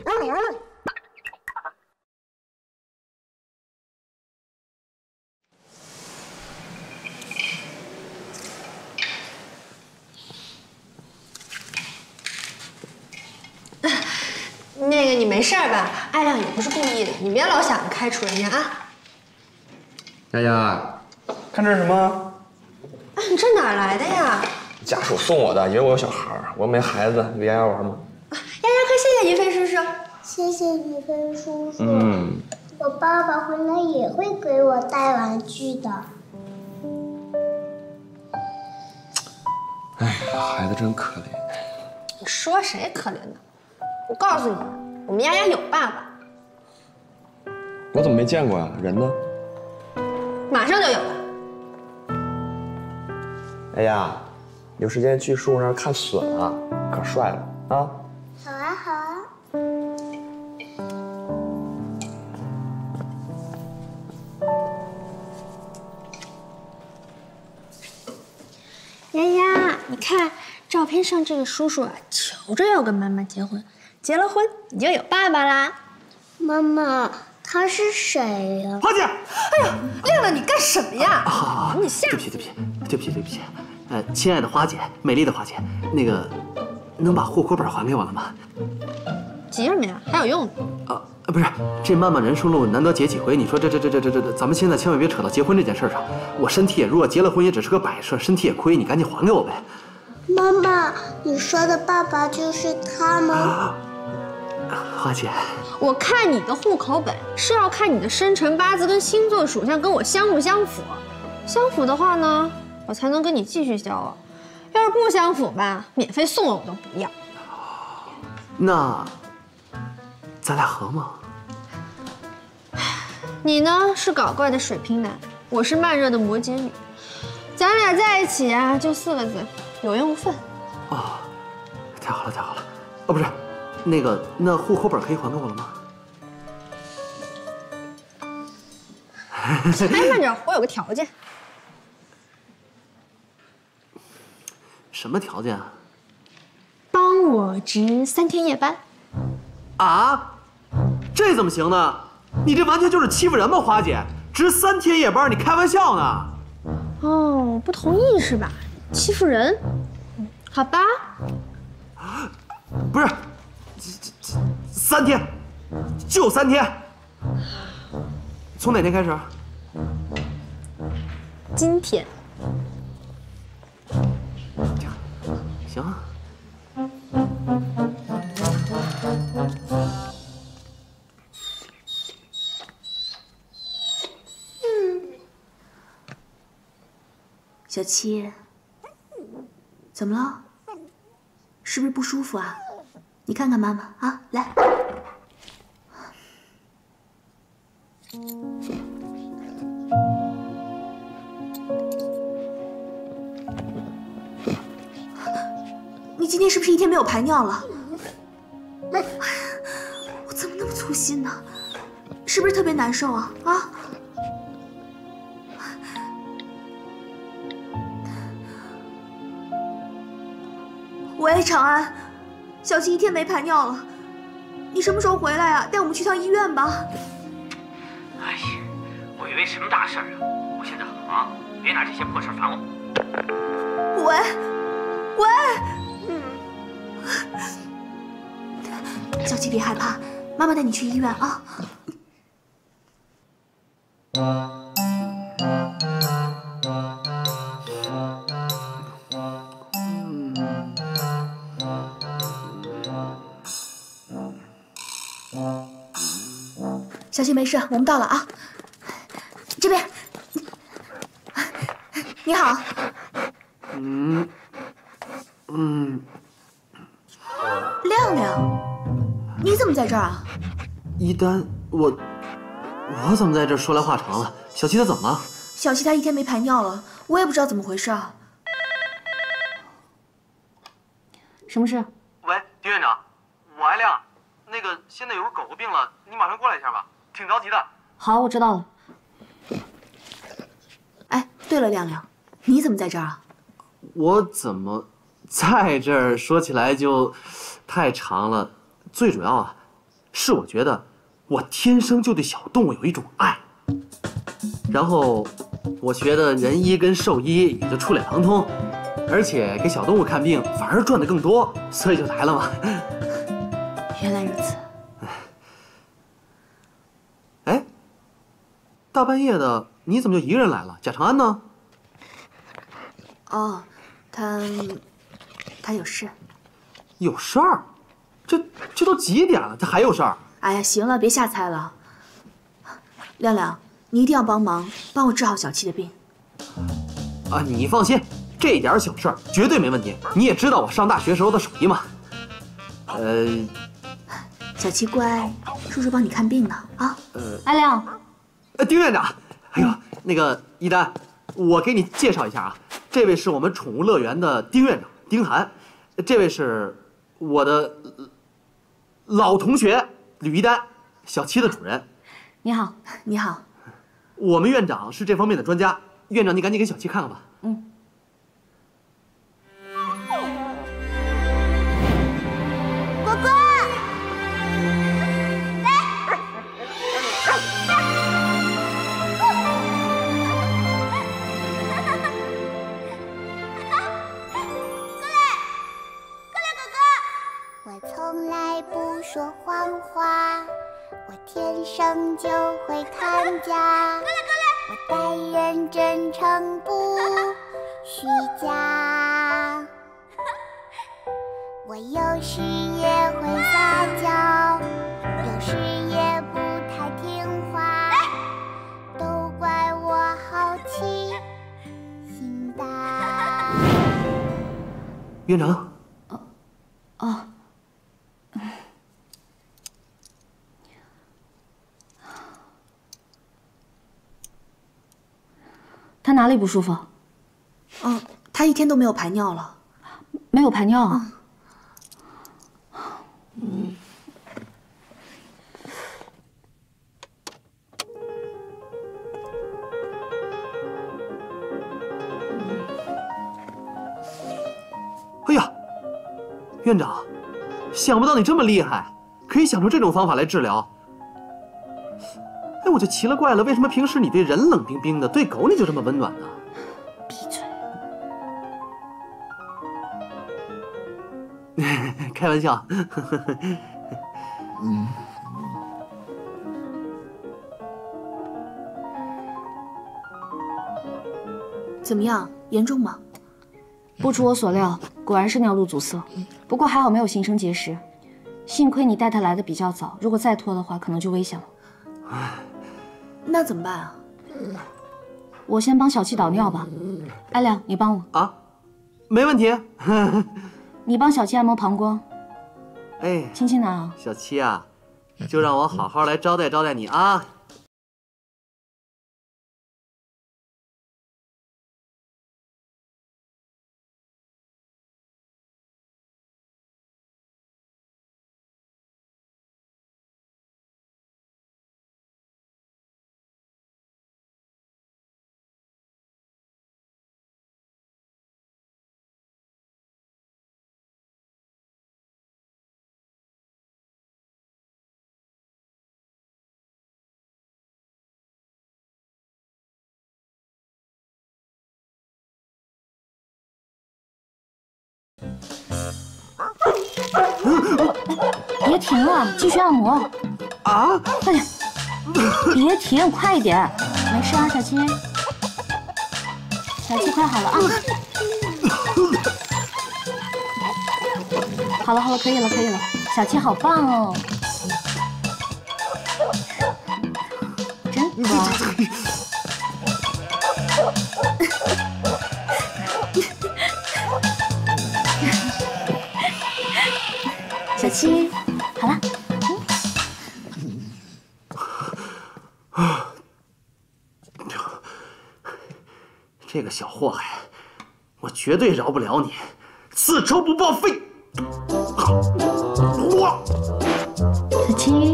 那个你没事吧？艾亮也不是故意的，你别老想着开除人家啊。 丫丫，看这是什么？ 啊，你这哪来的呀？ 家属送我的，以为我有小孩儿，我没孩子，给丫丫玩吗？ 丫丫，快谢谢于飞叔叔。 谢谢于飞叔叔。我爸爸回来也会给我带玩具的。 哎呀，孩子真可怜。 你说谁可怜呢？我告诉你，我们丫丫有爸爸。 我怎么没见过呀？人呢？ 马上就有了。 哎呀，有时间去树那儿看笋啊，可帅了啊！ 好啊，好啊。 丫丫，你看照片上这个叔叔啊，求着要跟妈妈结婚，结了婚你就有爸爸啦。 妈妈，他是谁呀？ 花姐， 哎呀，亮亮，你干什么呀？ 好， 你下。 对不起，亲爱的花姐，美丽的花姐，那个，能把户口本还给我了吗？ 急什么呀？还有用呢。 不是，这漫漫人生路难得结几回，你说这，咱们现在千万别扯到结婚这件事上。我身体也弱，结了婚也只是个摆设，身体也亏，你赶紧还给我呗。 妈妈，你说的爸爸就是他吗？ 花姐， 我看你的户口本是要看你的生辰八字跟星座属相跟我相不相符，相符的话呢，我才能跟你继续交往；要是不相符吧，免费送了我都不要。 那咱俩合吗？ 你呢是搞怪的水瓶男，我是慢热的摩羯女，咱俩在一起啊，就4个字，有缘无分。 哦，太好了。哦，不是，那户口本可以还给我了吗？ 哎，慢着，我有个条件。 什么条件啊？ 帮我值3天夜班。 啊？这怎么行呢？你这完全就是欺负人吗，花姐？值3天夜班，你开玩笑呢？ 哦，不同意是吧？欺负人？好吧。 不是，3天，就3天。从哪天开始？ 今天。 行啊。 小七，怎么了？是不是不舒服啊？你看看妈妈啊，来。你今天是不是1天没有排尿了？我怎么那么粗心呢？是不是特别难受啊？啊？喂，长安，小七1天没排尿了，你什么时候回来啊？带我们去趟医院吧。 哎呀，我以为什么大事啊？我现在很忙，别拿这些破事烦我。 小七别害怕，妈妈带你去医院啊。小七没事，我们到了啊。这边，你好。亮亮，你怎么在这儿啊？ 一丹，我怎么在这儿说来话长了？小七她怎么了？ 小七她1天没排尿了，我也不知道怎么回事啊。 什么事？ 喂，丁院长，我艾亮，那个现在有个狗狗病了，你马上过来一下吧，挺着急的。 好，我知道了。 哎，对了，亮亮，你怎么在这儿啊？ 我怎么在这儿？说起来就太长了。最主要啊， 是我觉得我天生就对小动物有一种爱，然后我学的人医跟兽医也就触类旁通，而且给小动物看病反而赚得更多，所以就来了嘛。 原来如此。 哎，大半夜的你怎么就一个人来了？贾长安呢？ 哦，他有事。 有事儿？这都几点了，他还有事儿？ 哎呀，行了，别瞎猜了。亮亮，你一定要帮我治好小七的病。 啊，你放心，这点小事儿绝对没问题。你也知道我上大学时候的手艺嘛。 小七乖，叔叔帮你看病呢啊。 阿亮， 丁院长，哎呦，那个一丹，我给你介绍一下啊，这位是我们宠物乐园的丁院长丁涵，这位是我的老同学吕一丹，小七的主人。 你好， 你好。 我们院长是这方面的专家，院长你赶紧给小七看看吧。 嗯。 果果，我从来不说谎话，我天生就会看家。我待人真诚不虚假，我有时也会撒娇，有时也不太听话，都怪我好奇心大。 院长。 哦。他哪里不舒服？ 他一天都没有排尿了。 没有排尿啊？ 哎呀，院长，想不到你这么厉害，可以想出这种方法来治疗。哎，我就奇了怪了，为什么平时你对人冷冰冰的，对狗你就这么温暖呢？ 闭嘴！ 开玩笑。 怎么样？严重吗？ 不出我所料，果然是尿路阻塞。不过还好没有形成结石，幸亏你带他来的比较早，如果再拖的话，可能就危险了。 那怎么办啊？ 我先帮小七导尿吧。阿亮，你帮我啊，没问题。 你帮小七按摩膀胱。 哎， 轻轻的啊。 小七啊，就让我好好来招待招待你啊。 别停了，继续按摩。 啊！ 快点，别停，快一点。没事啊，小七。小七快好了啊。好了好了，可以了可以了，小七好棒哦。真棒。小七，好了。 这个小祸害，我绝对饶不了你，此仇不报非。 小七，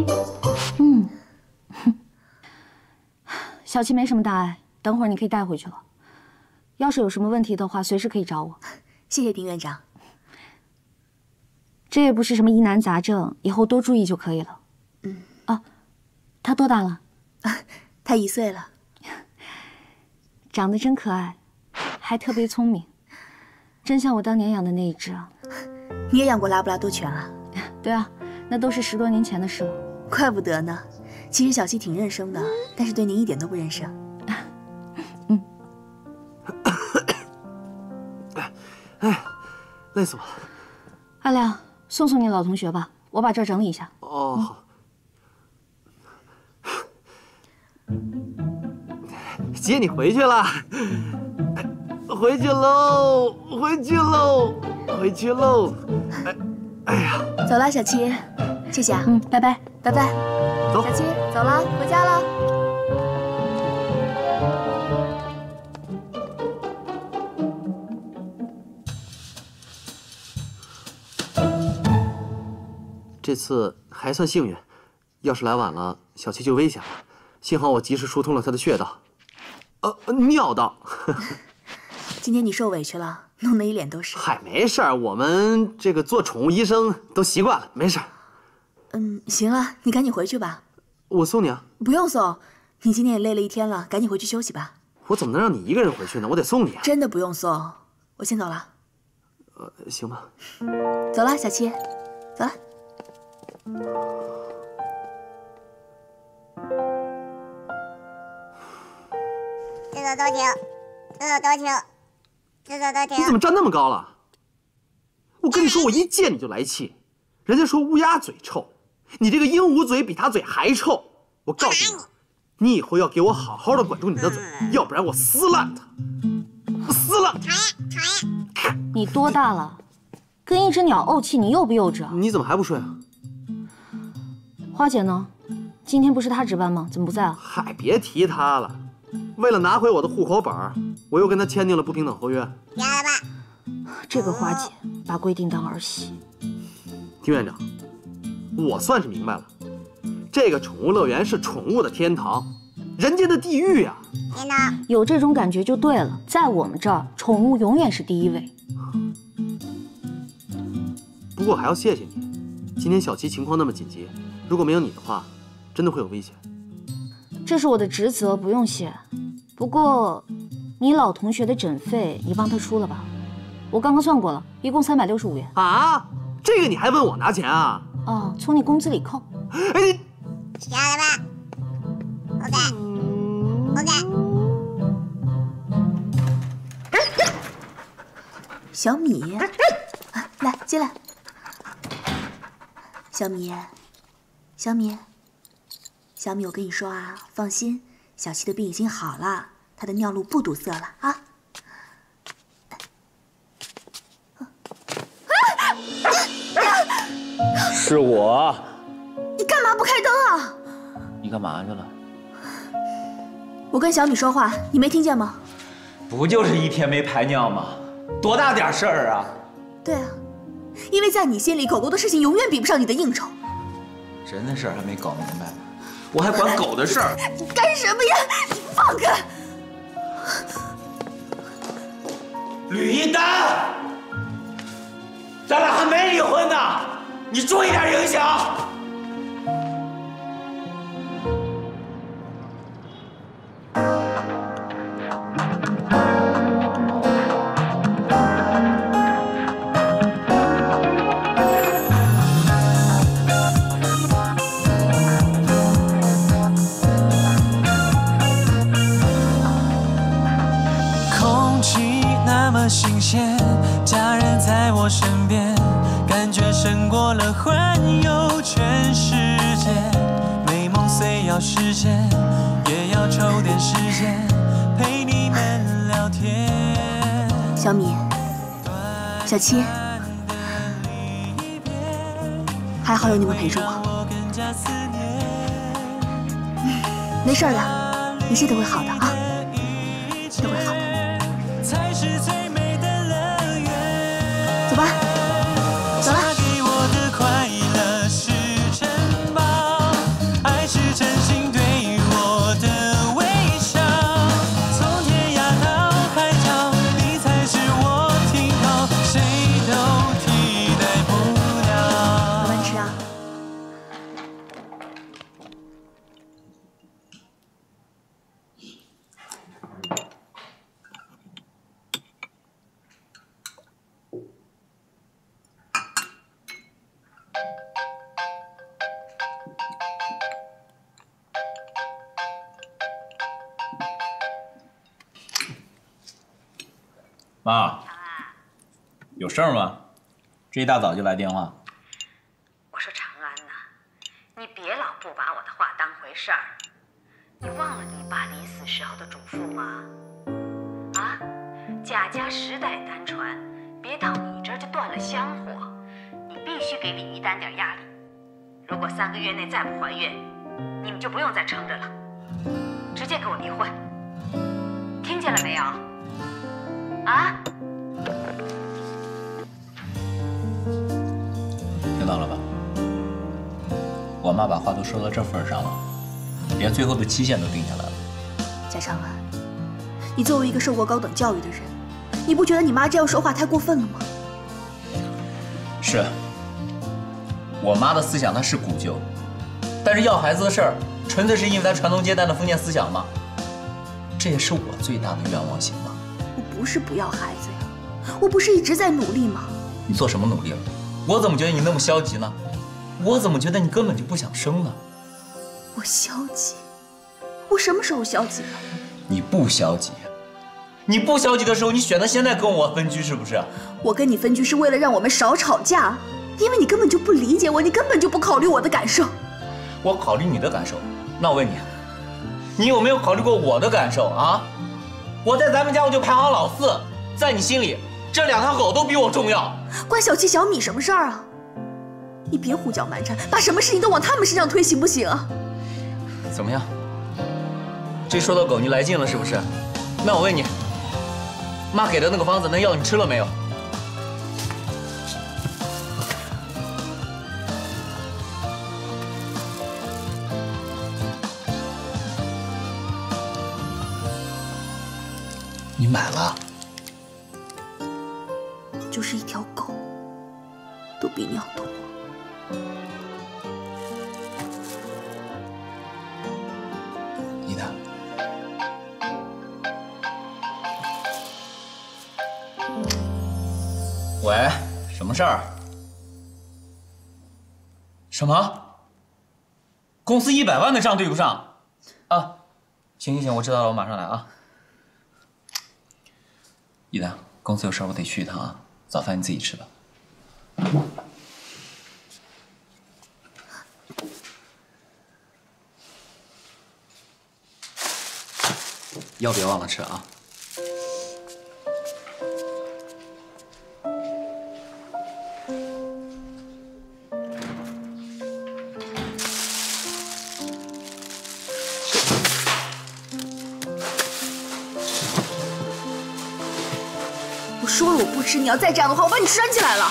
小七没什么大碍，等会儿你可以带回去了。要是有什么问题的话，随时可以找我。 谢谢丁院长。 这也不是什么疑难杂症，以后多注意就可以了。 他多大了？ 他1岁了， 长得真可爱，还特别聪明，真像我当年养的那一只啊。 你也养过拉布拉多犬啊？ 对啊，那都是10多年前的事了。 怪不得呢。其实小七挺认生的，但是对您一点都不认生。 嗯。 哎，累死我了。 阿亮，送送你老同学吧，我把这儿整理一下。 哦，好。姐，你回去了？回去喽，回去喽，回去喽！哎呀， 走了，小七，谢谢啊。 拜拜， 拜拜。 走， 小七，走了，回家了。 这次还算幸运，要是来晚了，小七就危险了。幸好我及时疏通了他的穴道，尿道。 今天你受委屈了，弄得一脸都是。 嗨，没事儿，我们这个做宠物医生都习惯了，没事儿。 行了，你赶紧回去吧。 我送你啊。 不用送，你今天也累了一天了，赶紧回去休息吧。 我怎么能让你一个人回去呢？我得送你啊。 真的不用送，我先走了。 行吧。 走了，小七，走了。 自作多情，自作多情，自作多情。 你怎么站那么高了？我跟你说，我一见你就来气。人家说乌鸦嘴臭，你这个鹦鹉嘴比它嘴还臭。我告诉你，你以后要给我好好的管住你的嘴，要不然我撕烂它，我撕烂它。 你多大了？跟一只鸟怄气，你幼不幼稚啊？ 你怎么还不睡啊？ 花姐呢？今天不是她值班吗？怎么不在啊？ 嗨，别提她了。为了拿回我的户口本，我又跟她签订了不平等合约。 别了吧。 这个花姐把规定当儿戏。 丁院长，我算是明白了，这个宠物乐园是宠物的天堂，人间的地狱啊！ 天哪， 有这种感觉就对了，在我们这儿，宠物永远是第一位。 不过还要谢谢你，今天小七情况那么紧急，如果没有你的话，真的会有危险。 这是我的职责，不用谢。不过，你老同学的诊费你帮他出了吧？我刚刚算过了，一共365元。 啊？这个你还问我拿钱啊？ 哦，从你工资里扣。 哎你， 别了吧。OK。 小米，来进来。小米，小米，小米，我跟你说啊，放心，小七的病已经好了，她的尿路不堵塞了啊。 是我。 你干嘛不开灯啊？ 你干嘛去了？ 我跟小米说话，你没听见吗？ 不就是一天没排尿吗？多大点事儿啊！ 对啊，因为在你心里，狗狗的事情永远比不上你的应酬。 人的事儿还没搞明白，我还管狗的事儿。 你干什么呀？你放开！ 吕一丹，咱俩还没离婚呢，你注意点影响。 新鲜，家人在我身边，感觉胜过了环游全世界。美梦虽要实现，也要抽点时间陪你们聊天。 小米，小七，还好有你们陪着我。没事的，一切都会好的啊，都会好的。走吧，走了。慢慢吃啊。 妈，有事儿吗？这一大早就来电话。 我说长安呐，你别老不把我的话当回事儿。你忘了你爸临死时候的嘱咐吗？啊，贾家世代单传，别到你这儿就断了香火。你必须给李一丹点压力。如果3个月内再不还愿，你们就不用再撑着了，直接给我离婚。听见了没有？啊？ 听到了吧？我妈把话都说到这份上了，连最后的期限都定下来了。 贾长安，你作为一个受过高等教育的人，你不觉得你妈这样说话太过分了吗？ 是，我妈的思想她是古旧，但是要孩子的事儿，纯粹是因为她传宗接代的封建思想吗？这也是我最大的愿望，行吗？ 我不是不要孩子呀，我不是一直在努力吗？ 你做什么努力了？我怎么觉得你那么消极呢？我怎么觉得你根本就不想生呢？ 我消极？我什么时候消极了？ 你不消极，你不消极的时候，你选择现在跟我分居是不是？ 我跟你分居是为了让我们少吵架，因为你根本就不理解我，你根本就不考虑我的感受。 我考虑你的感受，那我问你，你有没有考虑过我的感受啊？我在咱们家我就排行老4，在你心里这2条狗都比我重要。 关小七、小米什么事儿啊？你别胡搅蛮缠，把什么事情都往他们身上推，行不行啊？ 怎么样？这说到狗你来劲了是不是？那我问你，妈给的那个方子那药你吃了没有？你买了？ 就是一条狗，都比你要懂我。 你的。喂，什么事儿？什么？公司100万的账对不上？啊，行，我知道了，我马上来啊。一丹，公司有事我得去一趟啊，早饭你自己吃吧。药别忘了吃啊。 我说了我不吃，你要再这样的话，我把你拴起来了。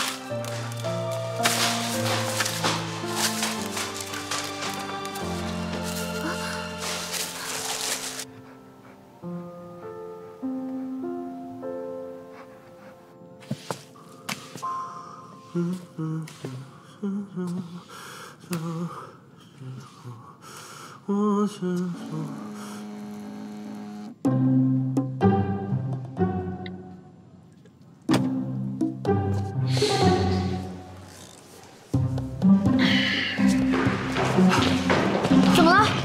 怎么了？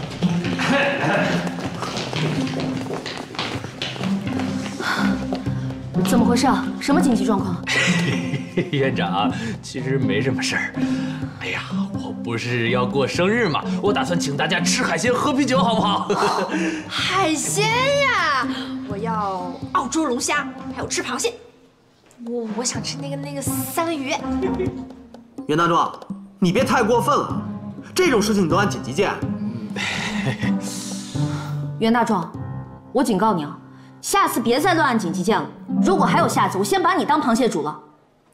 怎么回事啊？什么紧急状况？ 院长，其实没什么事儿。哎呀，我不是要过生日嘛，我打算请大家吃海鲜、喝啤酒，好不好？ 海鲜呀，我要澳洲龙虾，还有吃螃蟹。我想吃那个三文鱼。 袁大壮，你别太过分了，这种事情你都按紧急件。 袁大壮，我警告你啊，下次别再乱按紧急键了。如果还有下次，我先把你当螃蟹煮了。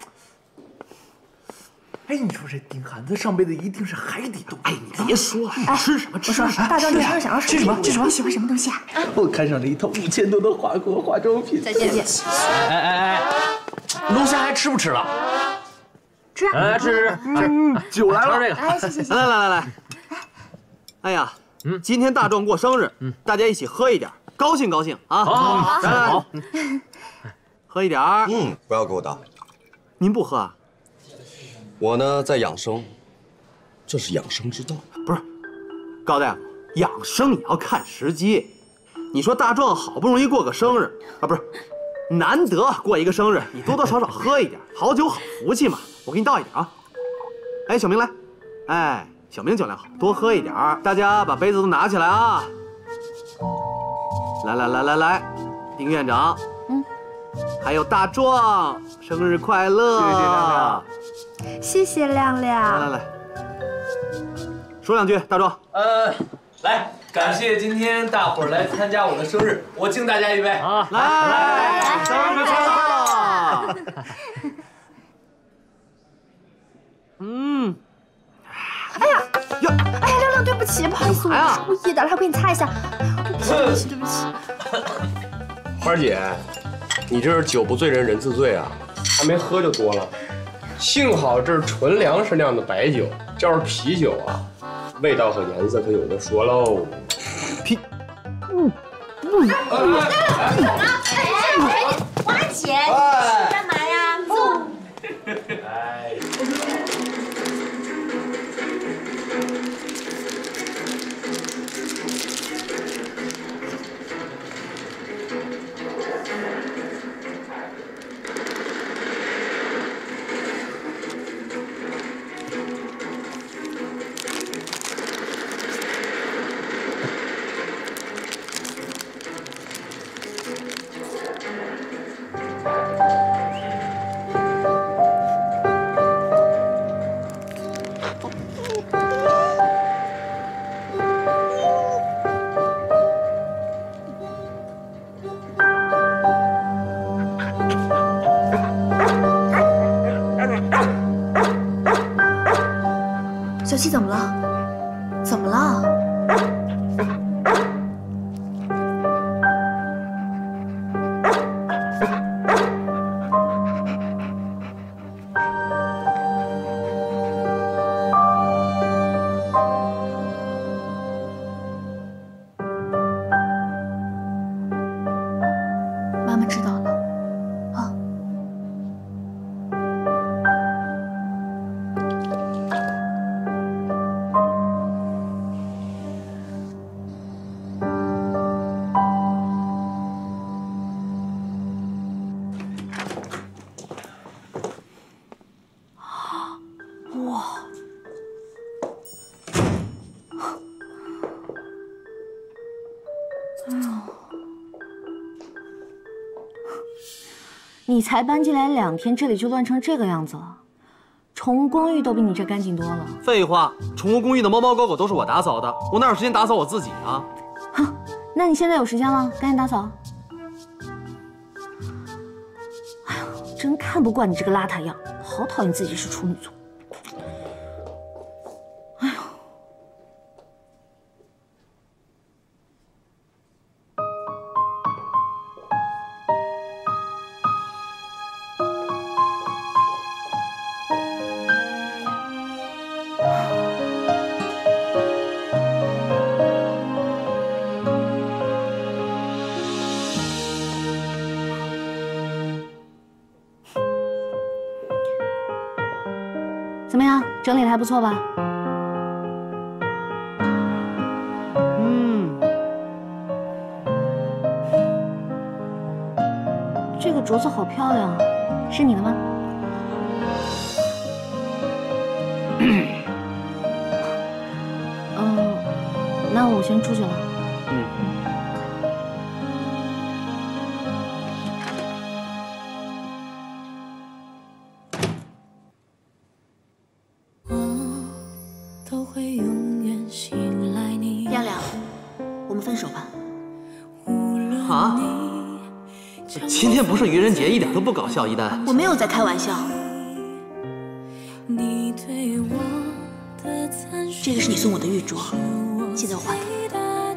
哎，你说这丁涵子上辈子一定是海底动物。哎，你别说了，吃什么吃什么。 大壮，这生日想要吃什么？吃什么？ 你喜欢什么东西啊？ 我看上了一套5000多的华国化妆品。 再见。 哎，龙虾还吃不吃了？ 吃啊！ 吃。 酒来了。 这个。 哎，谢。 来。哎呀，今天大壮过生日，大家一起喝一点，高兴高兴啊！好，喝一点。 不要给我倒。 您不喝啊？ 我呢在养生，这是养生之道。 不是，高大夫，养生也要看时机。 你说大壮好不容易过个生日啊，不是，难得过一个生日，你多多少少喝一点，好酒好福气嘛。我给你倒一点啊。哎，小明来，哎，小明酒量好，多喝一点。大家把杯子都拿起来啊！来，丁院长，还有大壮，生日快乐！谢谢亮亮， 谢谢亮亮。 来，说两句，大壮。 来，感谢今天大伙儿来参加我的生日，我敬大家一杯啊！ 来，生日快乐！ 哎呀，亮亮，对不起，不好意思，我不是故意的，来，我给你擦一下。对不起。 花儿姐，你这是酒不醉人人自醉啊，还没喝就多了。幸好这是纯粮食酿的白酒，这要是啤酒啊，味道和颜色可有的说喽。 花姐，干嘛呀？坐。 小七怎么了？怎么了？妈妈知道了，啊。 你才搬进来2天，这里就乱成这个样子了。宠物公寓都比你这干净多了。 废话，宠物公寓的猫猫狗狗都是我打扫的，我哪有时间打扫我自己啊？ 哼，那你现在有时间了，赶紧打扫。哎呦，真看不惯你这个邋遢样，好讨厌自己是处女座。哎呦。怎么样，整理的还不错吧？这个镯子好漂亮啊，是你的吗？那我先出去了。 亮亮，我们分手吧。 啊？今天不是愚人节，一点都不搞笑，一丹。 我没有在开玩笑。这个是你送我的玉镯，现在我还给你。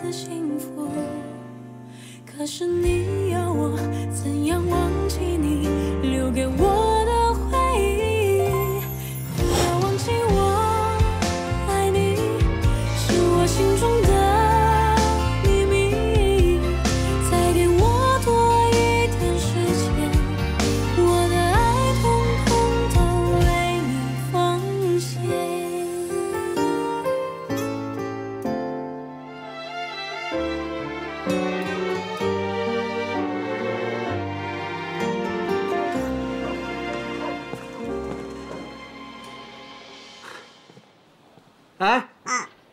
可是你要我怎样忘记你留给我的回忆？要忘记我爱你，是我心中的秘密。再给我多一点时间，我的爱统统都为你奉献。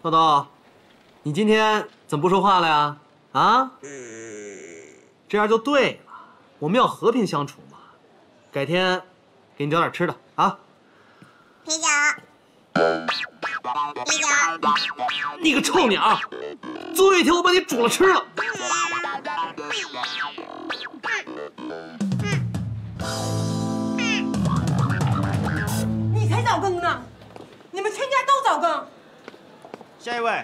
豆豆，你今天怎么不说话了呀？啊？这样就对了，我们要和平相处嘛。改天给你找点吃的啊。 啤酒。啤酒。 你个臭鸟！总有一天我把你煮了吃了。 你才早更呢！你们全家都早更。 下一位。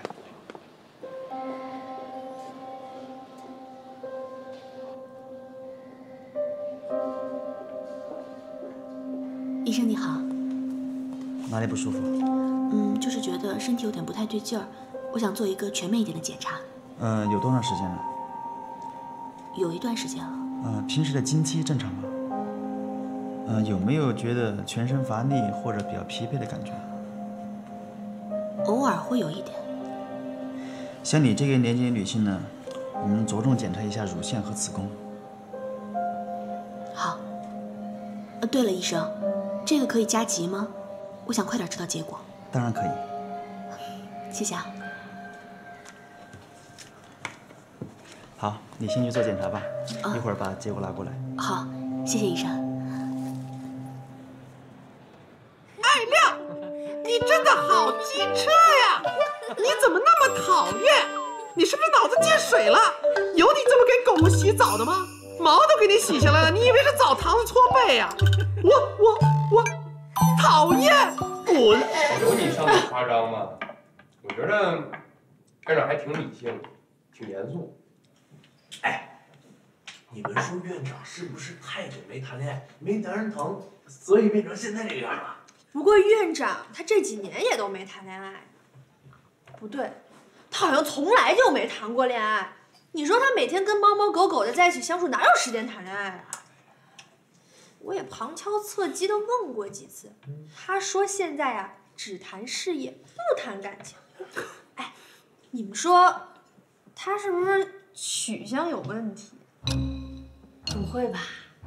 医生你好。 哪里不舒服？ 就是觉得身体有点不太对劲儿，我想做一个全面一点的检查。 有多长时间了？ 有一段时间了。 平时的经期正常吗？有没有觉得全身乏力或者比较疲惫的感觉？ 偶尔会有一点。 像你这个年纪的女性呢，我们着重检查一下乳腺和子宫。 好。对了，医生，这个可以加急吗？我想快点知道结果。 当然可以。 谢谢啊。 好，你先去做检查吧，一会儿把结果拿过来。 好，谢谢医生。 艾亮，你真的好机车呀！你怎么那么讨厌？你是不是脑子进水了？有你这么给狗狗洗澡的吗？毛都给你洗下来了，你以为是澡堂子搓背呀？我讨厌！滚！ 有你上次夸张吗？我觉得院长还挺理性，挺严肃。 哎，你们说院长是不是太久没谈恋爱，没男人疼，所以变成现在这个样了？ 不过院长他这几年也都没谈恋爱。不对，他好像从来就没谈过恋爱。你说他每天跟猫猫狗狗的在一起相处，哪有时间谈恋爱啊？我也旁敲侧击的问过几次，他说现在呀，只谈事业，不谈感情。哎，你们说他是不是取向有问题？ 不会吧？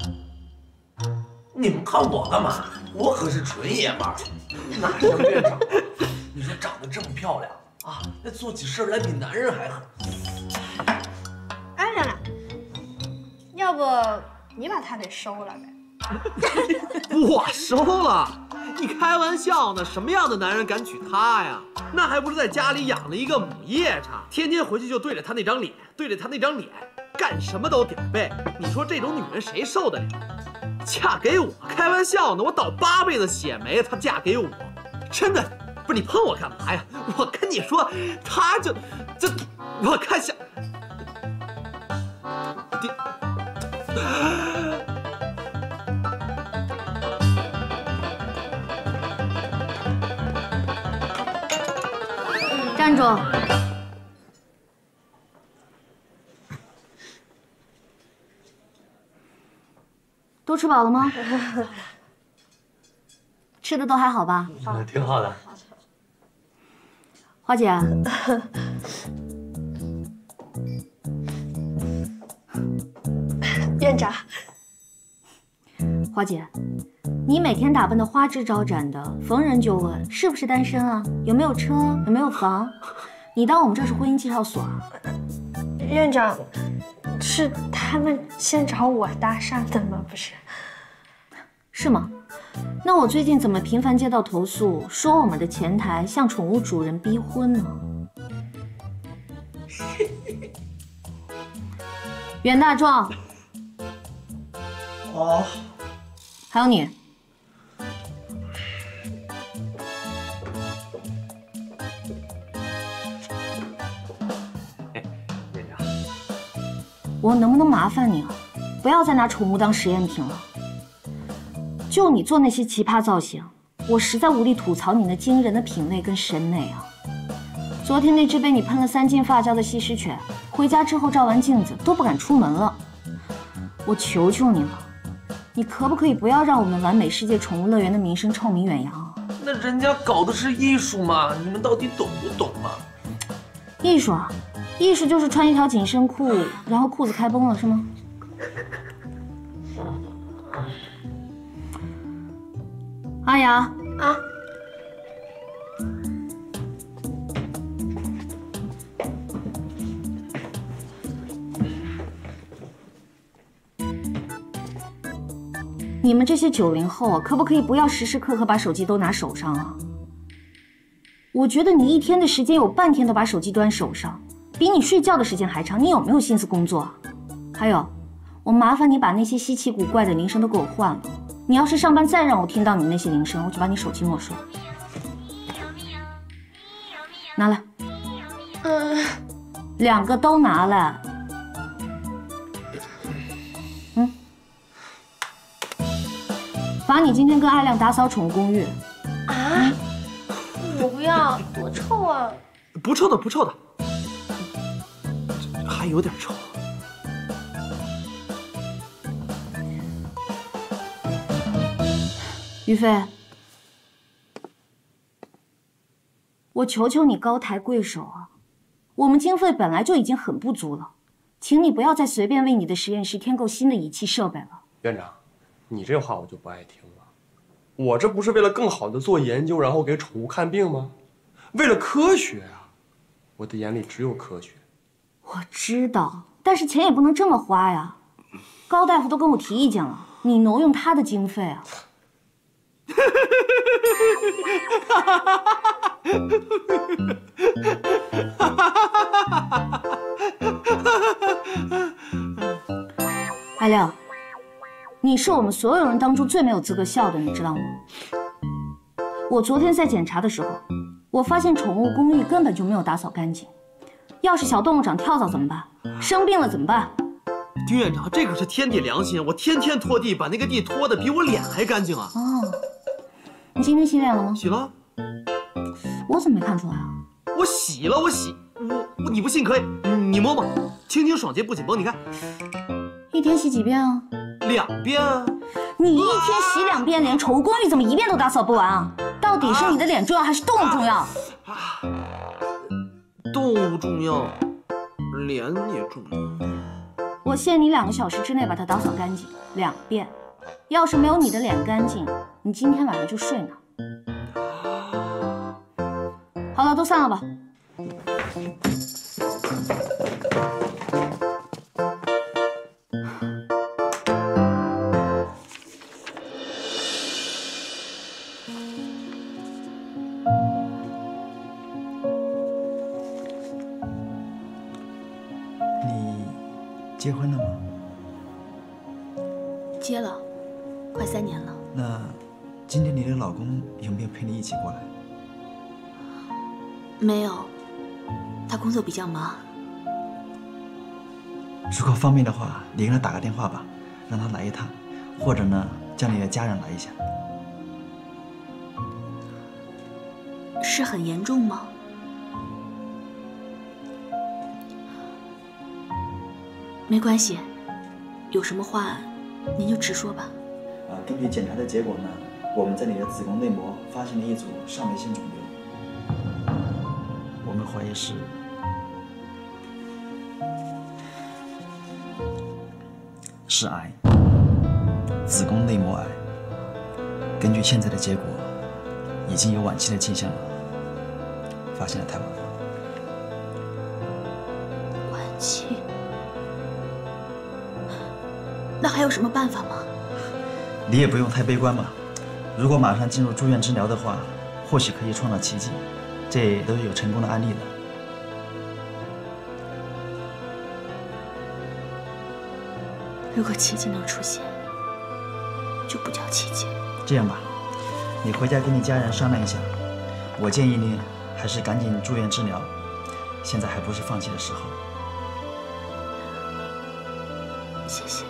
你们看我干嘛？我可是纯爷们儿，哪像院长？你说长得这么漂亮啊，那做起事来比男人还狠。 哎，亮亮，要不你把他给收了呗？ 我收了？你开玩笑呢？什么样的男人敢娶她呀？那还不是在家里养了一个母夜叉，天天回去就对着她那张脸，干什么都顶背。你说这种女人谁受得了？嫁给我？开玩笑呢！我倒8辈子血霉，她嫁给我，真的不是你碰我干嘛呀？我跟你说，她我看下。 站住！都吃饱了吗？吃的都还好吧？ 挺好的。 花姐， 院长， 花姐，你每天打扮的花枝招展的，逢人就问是不是单身啊？有没有车？有没有房？你当我们这是婚姻介绍所啊？ 院长，是他们先找我搭讪的吗？不是？ 是吗？那我最近怎么频繁接到投诉，说我们的前台向宠物主人逼婚呢？袁大壮。 哦。 还有你。 院长， 我能不能麻烦你啊？不要再拿宠物当实验品了。就你做那些奇葩造型，我实在无力吐槽你那惊人的品味跟审美啊！昨天那只被你喷了3斤发胶的西施犬，回家之后照完镜子都不敢出门了。我求求你了，你可不可以不要让我们完美世界宠物乐园的名声臭名远扬啊？ 那人家搞的是艺术嘛，你们到底懂不懂啊？ 艺术啊，艺术就是穿一条紧身裤，然后裤子开崩了是吗？阿雅啊， 你们这些90后啊，可不可以不要时时刻刻把手机都拿手上啊？我觉得你一天的时间有半天都把手机端手上，比你睡觉的时间还长。你有没有心思工作啊？还有，我麻烦你把那些稀奇古怪的铃声都给我换了。你要是上班再让我听到你那些铃声，我就把你手机没收。拿来。2个都拿来。罚你今天跟阿亮打扫宠物公寓。 啊！我不要，多臭啊！ 不臭的，不臭的，还有点臭。 于飞，我求求你高抬贵手啊！我们经费本来就已经很不足了，请你不要再随便为你的实验室添购新的仪器设备了。 院长，你这话我就不爱听了。我这不是为了更好的做研究，然后给宠物看病吗？为了科学啊！我的眼里只有科学。 我知道，但是钱也不能这么花呀。高大夫都跟我提意见了，你挪用他的经费啊。阿亮，你是我们所有人当中最没有资格笑的，你知道吗？我昨天在检查的时候，我发现宠物公寓根本就没有打扫干净。要是小动物长跳蚤怎么办？生病了怎么办？ 丁院长，这可是天地良心，我天天拖地，把那个地拖得比我脸还干净啊！ 哦，你今天洗脸了吗？ 洗了。 我怎么没看出来啊？ 我洗了，你不信可以，你摸摸，清清爽洁不紧绷，你看。 一天洗几遍啊 ？2遍啊。 你一天洗2遍脸，宠物公寓怎么1遍都打扫不完啊？到底是你的脸重要还是动物重要？ 动物重要，脸也重要。 我限你2个小时之内把它打扫干净2遍。要是没有你的脸干净，你今天晚上就睡那。好了，都散了吧。 你结婚了吗？ 结了，快3年了。 那今天你的老公有没有陪你一起过来？ 没有，他工作比较忙。 如果方便的话，你跟他打个电话吧，让他来一趟，或者呢，叫你的家人来一下。 是很严重吗？没关系，有什么话您就直说吧。 根据检查的结果呢，我们在你的子宫内膜发现了一组上皮性肿瘤。我们怀疑是癌，子宫内膜癌。根据现在的结果，已经有晚期的迹象了，发现的太晚了。 晚期？那还有什么办法吗？ 你也不用太悲观嘛。如果马上进入住院治疗的话，或许可以创造奇迹。这都是有成功的案例的。 如果奇迹能出现，就不叫奇迹。 这样吧，你回家跟你家人商量一下。我建议你还是赶紧住院治疗，现在还不是放弃的时候。 谢谢。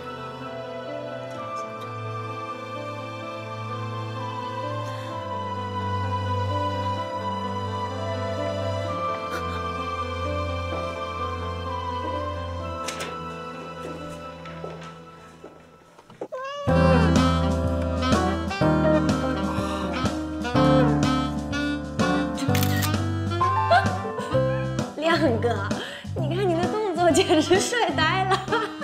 亮哥，你看你的动作简直帅呆了。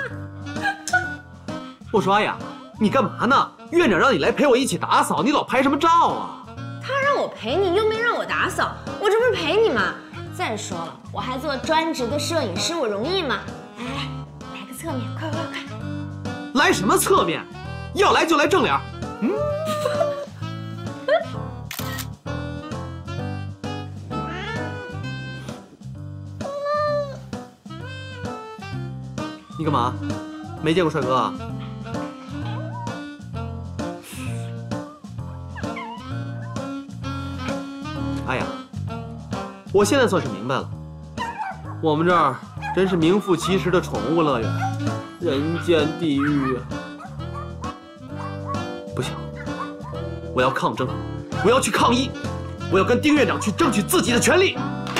我说阿雅，你干嘛呢？院长让你来陪我一起打扫，你老拍什么照啊？ 他让我陪你，又没让我打扫，我这不是陪你吗？再说了，我还做专职的摄影师，我容易吗？来，来个侧面，快快快！ 来什么侧面？ 要来就来正脸。你干嘛？没见过帅哥啊？哎呀，我现在算是明白了，我们这儿真是名副其实的宠物乐园，人间地狱啊！不行，我要抗争，我要去抗议，我要跟丁院长去争取自己的权利。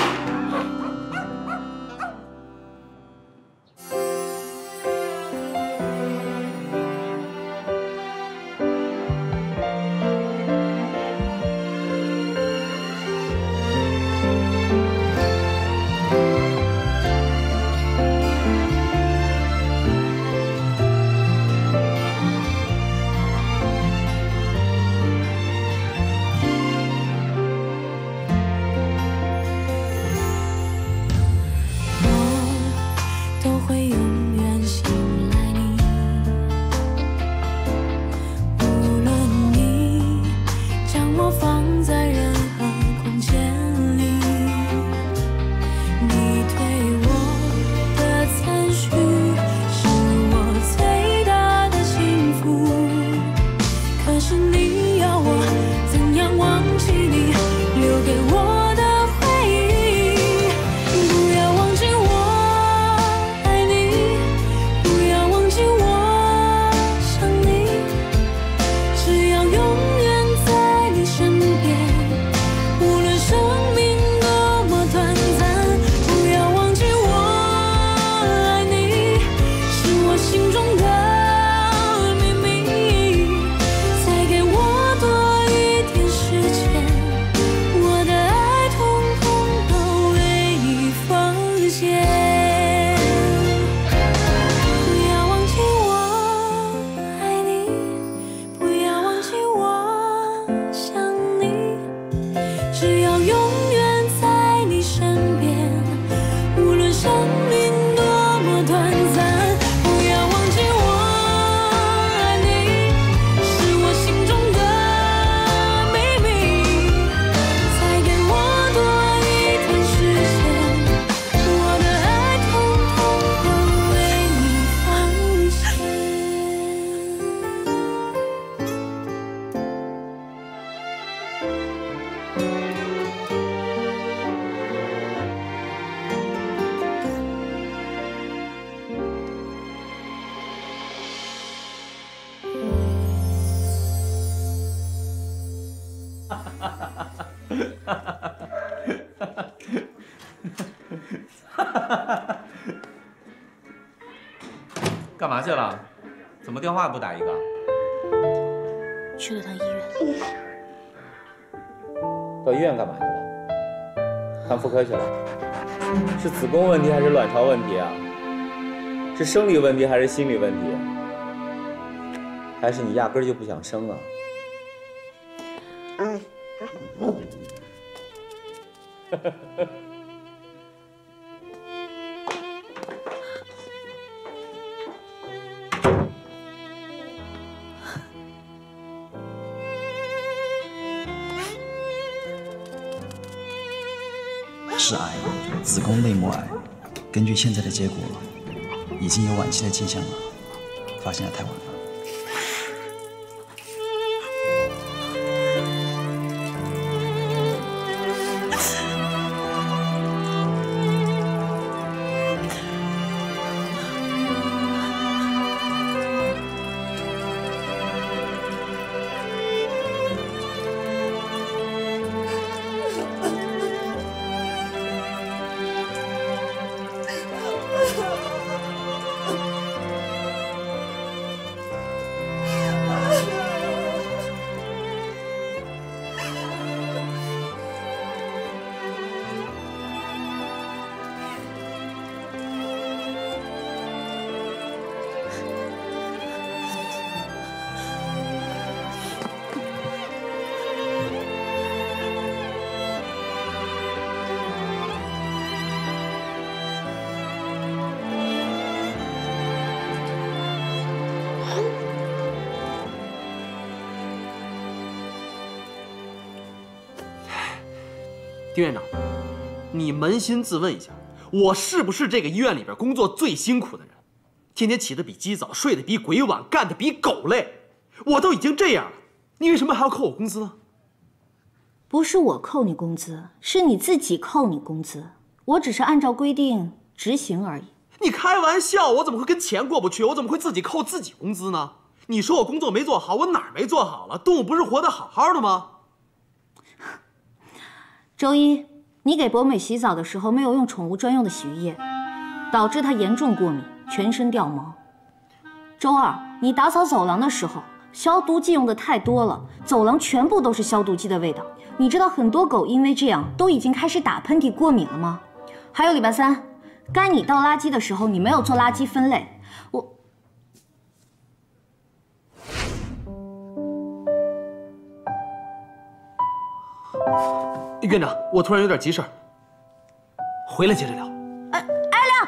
干嘛去了？怎么电话也不打一个？ 去了趟医院。 到医院干嘛去了？看妇科去了？是子宫问题还是卵巢问题啊？是生理问题还是心理问题？还是你压根儿就不想生啊？ 是癌，子宫内膜癌。根据现在的结果，已经有晚期的迹象了，发现的太晚了。 丁院长，你扪心自问一下，我是不是这个医院里边工作最辛苦的人？天天起得比鸡早，睡得比鬼晚，干得比狗累。我都已经这样了，你为什么还要扣我工资呢？ 不是我扣你工资，是你自己扣你工资。我只是按照规定执行而已。 你开玩笑，我怎么会跟钱过不去？我怎么会自己扣自己工资呢？你说我工作没做好，我哪儿没做好了？动物不是活得好好的吗？ 周一，你给博美洗澡的时候没有用宠物专用的洗浴液，导致它严重过敏，全身掉毛。周二，你打扫走廊的时候，消毒剂用的太多了，走廊全部都是消毒剂的味道。你知道很多狗因为这样都已经开始打喷嚏过敏了吗？还有礼拜三，该你倒垃圾的时候，你没有做垃圾分类， 院长，我突然有点急事，回来接着聊。 艾亮。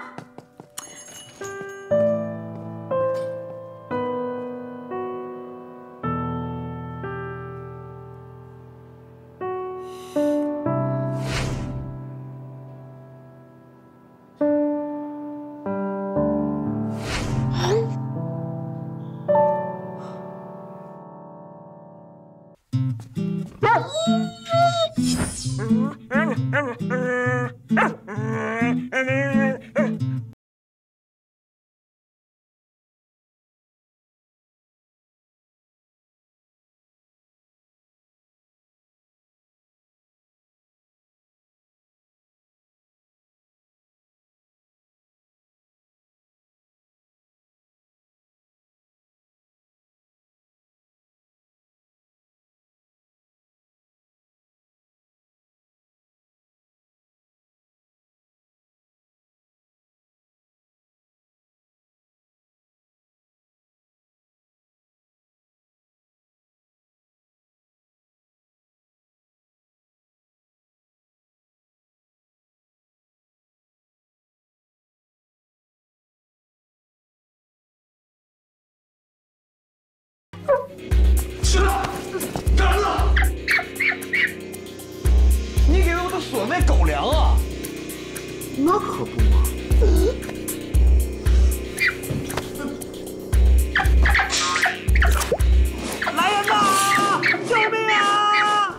吃了，干了！你给我的锁卖狗粮啊？ 那可不嘛。来人呐！救命啊！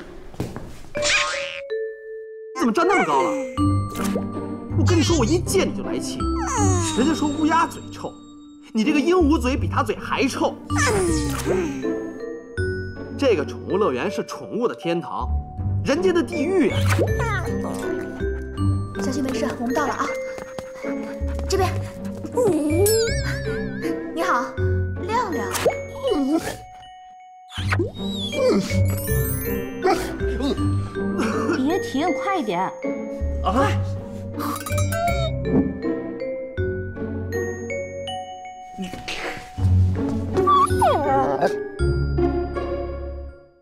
你怎么站那么高了？我跟你说，我一见你就来气。人家说乌鸦嘴臭。你这个鹦鹉嘴比它嘴还臭。这个宠物乐园是宠物的天堂，人间的地狱啊！ 小心没事，我们到了啊。这边。你好，亮亮。 别停，快一点。 啊！ 哎。